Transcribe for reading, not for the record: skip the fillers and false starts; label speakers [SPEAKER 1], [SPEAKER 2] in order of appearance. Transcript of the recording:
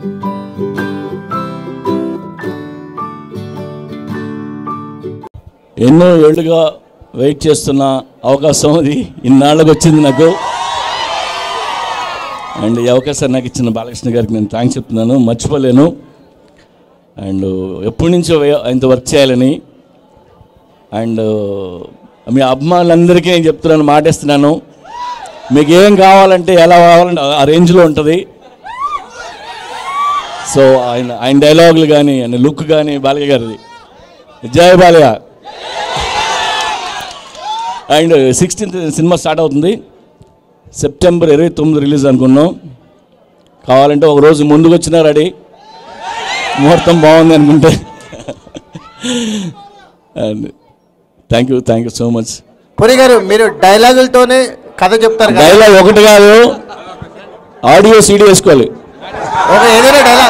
[SPEAKER 1] ఎన్నో ఏళ్ళుగా వెయిట్ చేస్తున్న అవకాశం అది ఇన్నాళ్ళకి వచ్చింది నాకు. అండ్ ఈ అవకాశాన్ని నాకు ఇచ్చిన బాలకృష్ణ గారికి నేను థ్యాంక్స్ చెప్తున్నాను, మర్చిపోలేను. అండ్ ఎప్పటి నుంచో ఆయనతో వర్క్ చేయాలని. అండ్ మీ అభిమానులందరికీ నేను చెప్తున్నాను, మాటేస్తున్నాను, మీకు ఏం కావాలంటే ఎలా కావాలంటే ఆ రేంజ్లో ఉంటుంది. సో ఆయన డైలాగులు కానీ ఆయన లుక్ కానీ బాలయ్య గారిది. జై Balayya. And 16th cinema start అవుతుంది. సెప్టెంబర్ 29 రిలీజ్ అనుకున్నాం. కావాలంటే ఒక రోజు ముందుకు వచ్చినా రెడీ, ముహూర్తం బాగుంది అనుకుంటే. And thank you so much.
[SPEAKER 2] Puri గారు, మీరు డైలాగులతోనే కథ చెప్తారు.
[SPEAKER 1] డైలాగ్ ఒకటి కాదు, ఆడియో సీడీ వేసుకోవాలి.
[SPEAKER 2] ఏదైనా